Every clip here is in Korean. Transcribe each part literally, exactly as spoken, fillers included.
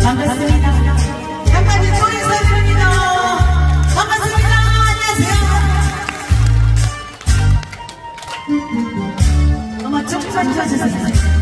반갑습니다. 한마디 소리에서 드립니다. 반갑습니다. 안녕하세요. 엄마 좀 써주세요.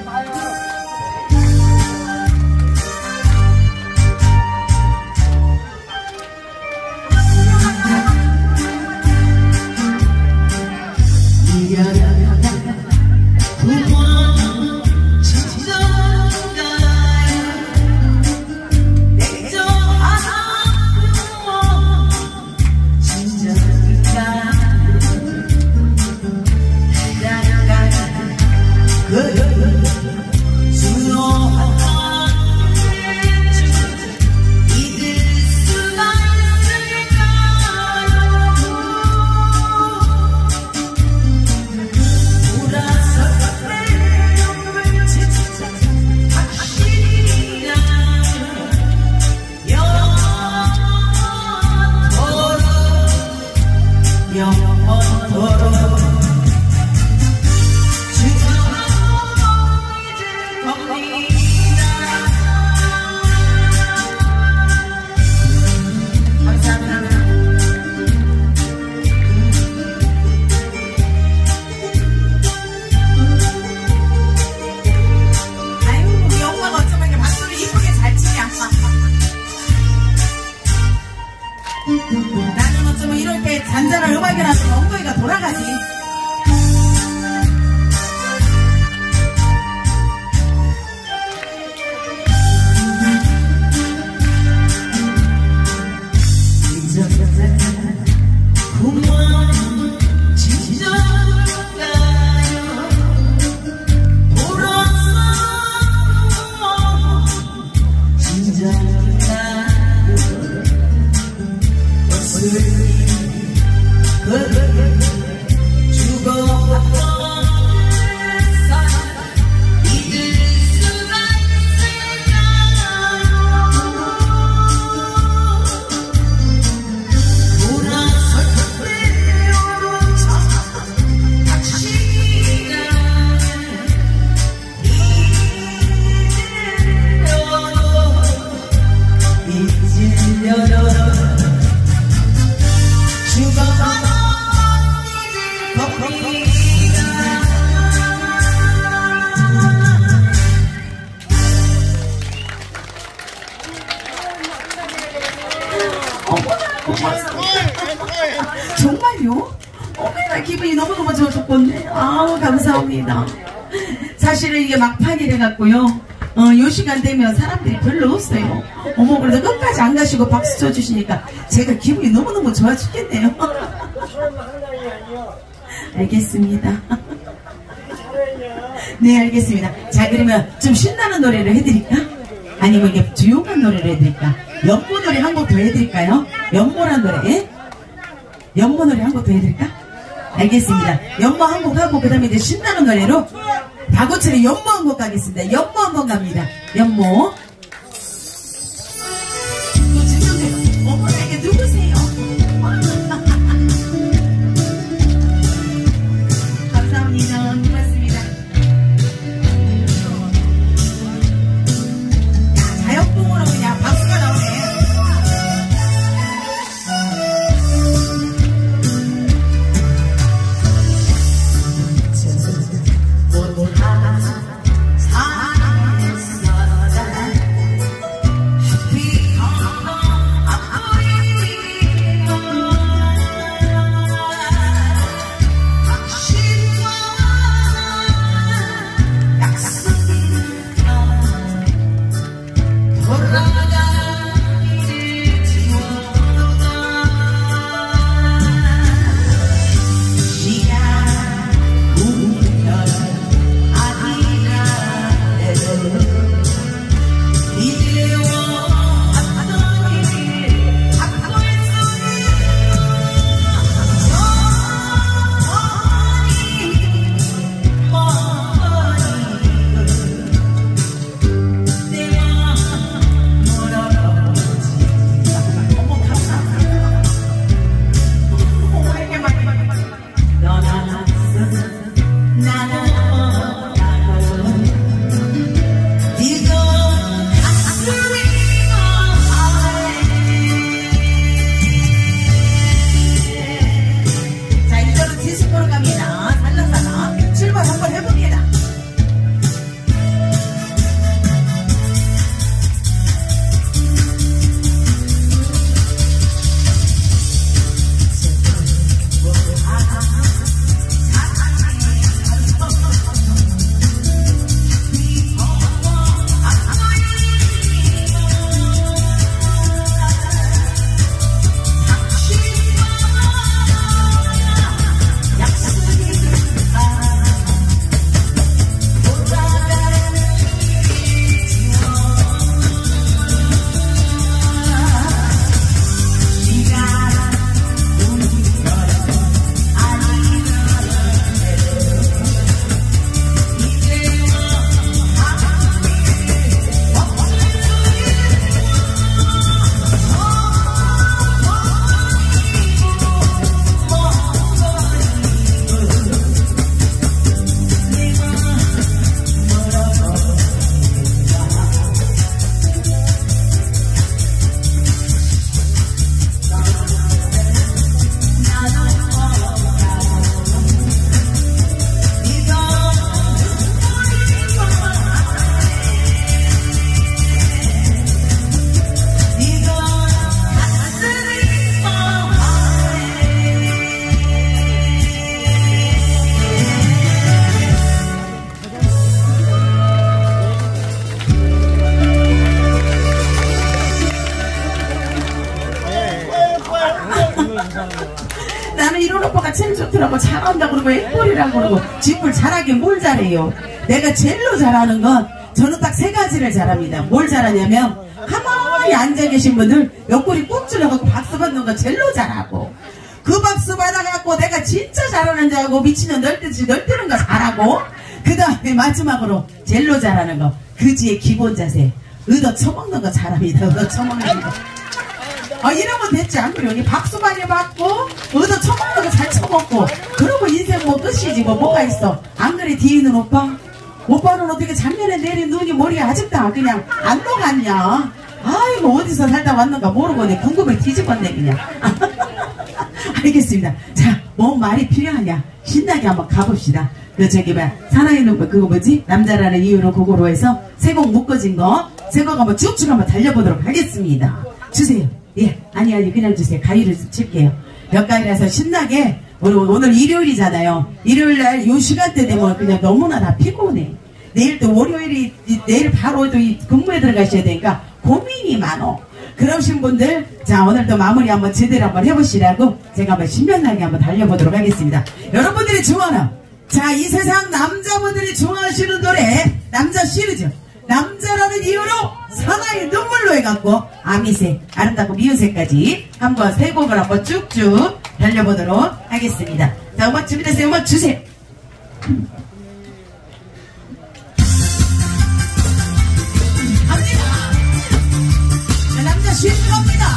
나는 어쩌면 이럴 때 잔잔한 음악이 나서 엉덩이가 돌아가지. 정말요? 어머나 기분이 너무너무 좋았건데. 아우 감사합니다. 사실은 이게 막판이래 갖고요. 어, 요 시간 되면 사람들이 별로 없어요. 어머 그래도 끝까지 안 가시고 박수 쳐주시니까 제가 기분이 너무너무 좋아 죽겠네요. 알겠습니다. 네 알겠습니다. 자 그러면 좀 신나는 노래를 해드릴까? 아니면 이게 조용한 노래를 해드릴까? 연보 노래 한 곡 더 해드릴까요? 연보란 노래? 연보 노래 한 곡 더 해드릴까? 알겠습니다. 연보 한 곡 하고 그 다음에 이제 신나는 노래로 다고철의 연보 한 곡 가겠습니다. 연보 한 번 갑니다. 연보. 또 진정돼요. 어머나 이게 누구세요? 감사합니다. 고맙습니다. 자연풍으로 그냥 박수가 나오네. 사랑했었다 제일 좋더라고. 잘한다 그러고 앵콜이라고 그러고. 뒷불 잘하긴 뭘 잘해요. 내가 제일로 잘하는 건 저는 딱 세 가지를 잘합니다. 뭘 잘하냐면 가만히 앉아 계신 분들 옆구리 꾹 찔러갖고 박수 받는 거 제일로 잘하고, 그 박수 받아갖고 내가 진짜 잘하는 줄 알고 미친년 널뛰지 널뛰는 거 잘하고, 그 다음에 마지막으로 제일로 잘하는 거 그지의 기본 자세, 의도 처먹는 거 잘합니다. 의도 처먹는 거. 아, 이러면 됐지. 안 그래요? 박수 많이 받고 의도 처먹는 거 잘 처먹고 그러고 인생 뭐 끝이지. 뭐 뭐가 있어. 안 그래? 뒤에 있는 오빠? 오빠는 어떻게 작년에 내린 눈이 머리에 아직도 그냥 안 녹았냐? 아이고 어디서 살다 왔는가 모르고 내 궁금해 뒤집었네 그냥. 알겠습니다. 자, 뭔 말이 필요하냐? 신나게 한번 가봅시다. 그 저기 뭐야 사나이는 그거 뭐지? 남자라는 이유로 그거로 해서 세곡 묶어진 거 세곡 한번 쭉쭉 한번 달려보도록 하겠습니다. 주세요. 예, 아니 아니 그냥 주세요. 가위를 칠게요. 몇 가위라서 신나게. 오늘, 오늘 일요일이잖아요. 일요일날 요 시간대 되면 그냥 너무나 다 피곤해. 내일 또 월요일이 내일 바로 또 근무에 들어가셔야 되니까 고민이 많어. 그러신 분들, 자 오늘도 마무리 한번 제대로 한번 해보시라고 제가 한번 신명나게 한번 달려보도록 하겠습니다. 여러분들이 좋아하는, 자 이 세상 남자분들이 좋아하시는 노래, 남자 시리즈 남자라는 이유로 사나이 눈물로 해갖고 아미새 아름답고 미우새까지 한번 세 곡을 한번 쭉쭉 달려보도록 하겠습니다. 자, 음악 준비됐어요? 음악 주세요. 갑니다. 자, 남자 시리즈 갑니다.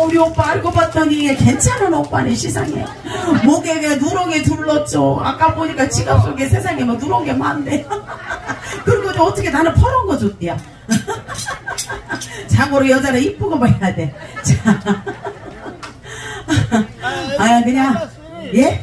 우리 오빠 알고 봤더니 괜찮은 오빠네 세상에. 목에 왜 누렁이 둘렀죠. 아까 보니까 지갑 속에 세상에 뭐 누렁이 많네. 그리고 어떻게 나는 퍼런 거 줬대요. 자고로 여자는 이쁘고 봐야 돼. 자. 아 그냥 예?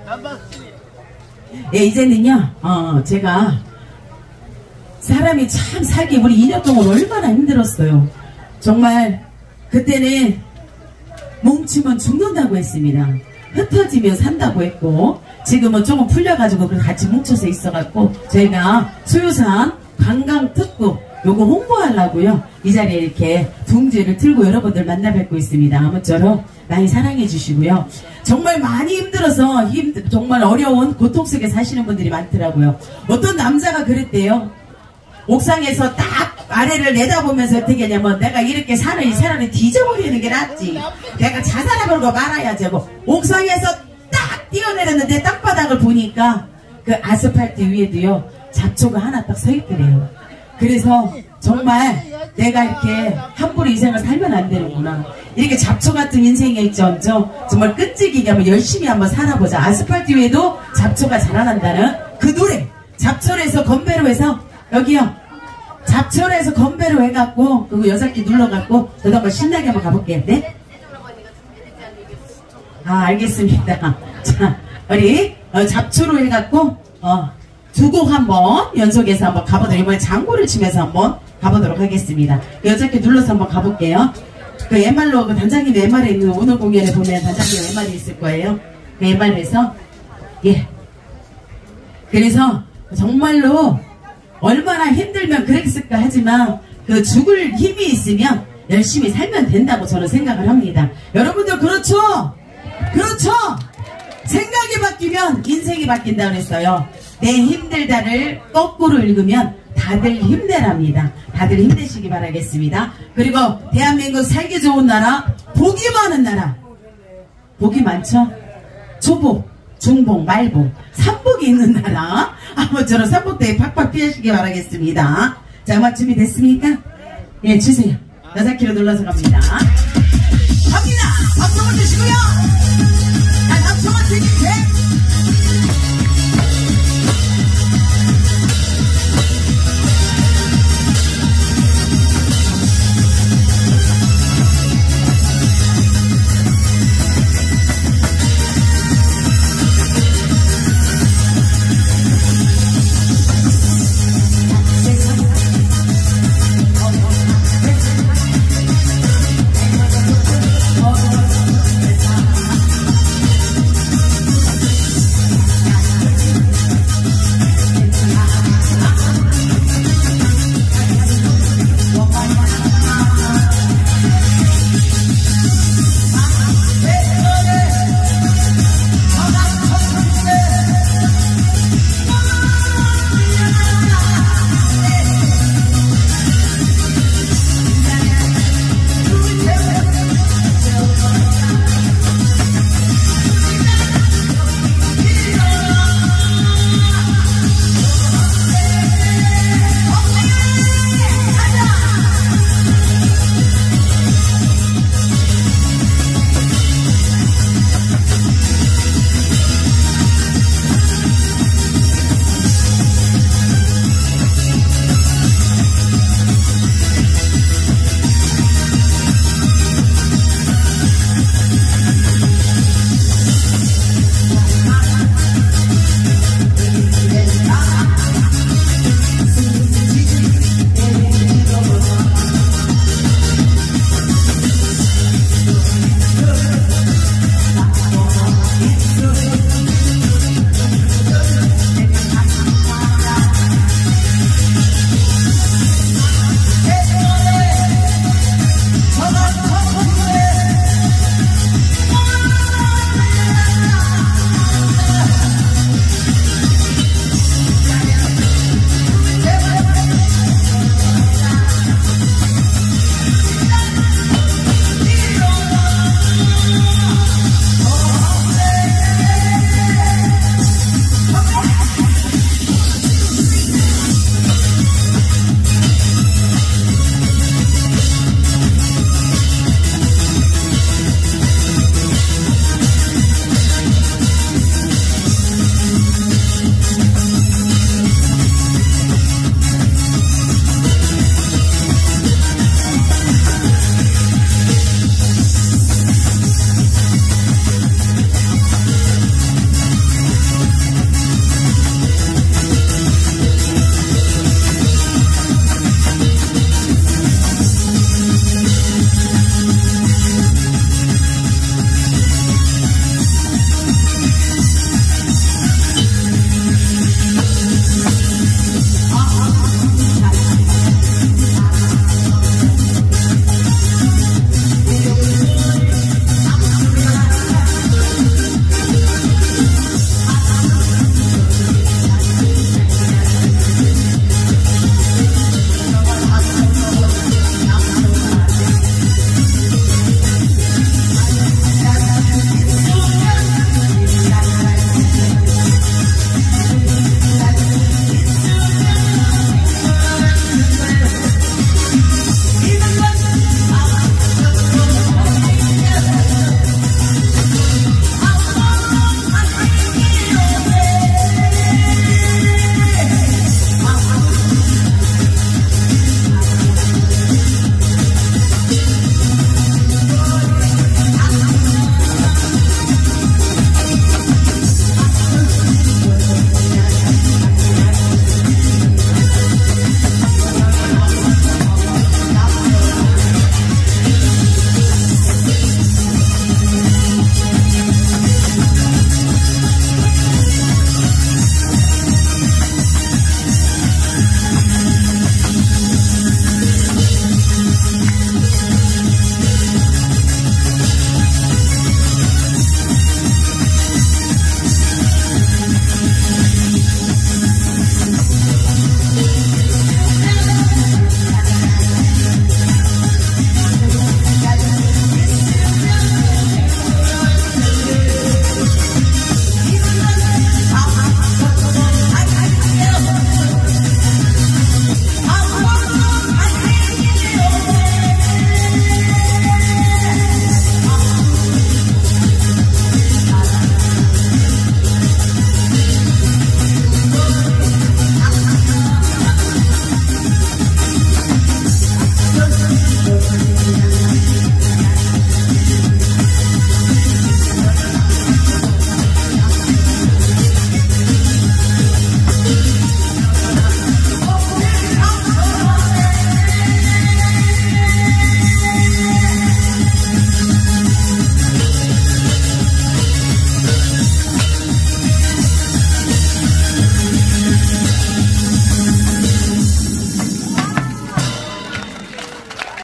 예 이제는요 어 제가 사람이 참 살기 우리 이 년 동안 얼마나 힘들었어요. 정말 그때는 뭉치면 죽는다고 했습니다. 흩어지면 산다고 했고 지금은 조금 풀려가지고 같이 뭉쳐서 있어갖고 저희가 수유산 관광특구 요거 홍보하려고요 이 자리에 이렇게 둥지를 틀고 여러분들 만나 뵙고 있습니다. 아무쪼록 많이 사랑해 주시고요. 정말 많이 힘들어서 힘, 정말 어려운 고통 속에 사시는 분들이 많더라고요. 어떤 남자가 그랬대요. 옥상에서 딱 아래를 내다보면서 어떻게 하냐면 내가 이렇게 사는 이 사람을 뒤져버리는 게 낫지. 내가 자살해버리고 말아야지 하고 옥상에서 딱 뛰어내렸는데 땅바닥을 보니까 그 아스팔트 위에도요 잡초가 하나 딱 서 있더래요. 그래서 정말 내가 이렇게 함부로 인생을 살면 안 되는구나. 이렇게 잡초 같은 인생에 있죠. 정말 끈질기게 한번 열심히 한번 살아보자. 아스팔트 위에도 잡초가 자라난다는 그 노래. 잡초로 해서 건배로 해서 여기요. 잡초로 해서 건배로 해갖고 그리고 여자끼 눌러갖고 저도 한번 신나게 한번 가볼게요. 네? 아 알겠습니다. 자 우리 어, 잡초로 해갖고 어, 두 곡 한번 연속해서 한번 가보도록 이번에 장구를 치면서 한번 가보도록 하겠습니다. 여자끼 눌러서 한번 가볼게요. 그 엠알로 그 단장님 엠알에 있는 오늘 공연에 보면 단장님 엠알이 있을 거예요. 그 엠알에서 예. 그래서 정말로 얼마나 힘들면 그랬을까 하지만 그 죽을 힘이 있으면 열심히 살면 된다고 저는 생각을 합니다. 여러분들 그렇죠? 그렇죠? 생각이 바뀌면 인생이 바뀐다고 그랬어요. 내 힘들다를 거꾸로 읽으면 다들 힘내랍니다. 다들 힘내시기 바라겠습니다. 그리고 대한민국 살기 좋은 나라, 복이 많은 나라. 복이 많죠? 초복, 중복, 말복, 삼복이 있는 나라. 아무쪼록 삼복대에 팍팍 피하시기 바라겠습니다. 자, 음악 준비됐습니까? 예, 주세요. 여섯 키로 눌러서 갑니다. 갑니다! 박수 한번 주시고요! 자, 박수 한번 드릴게요.